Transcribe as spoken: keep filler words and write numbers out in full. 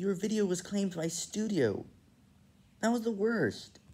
Your video was claimed by Studio. That was the worst.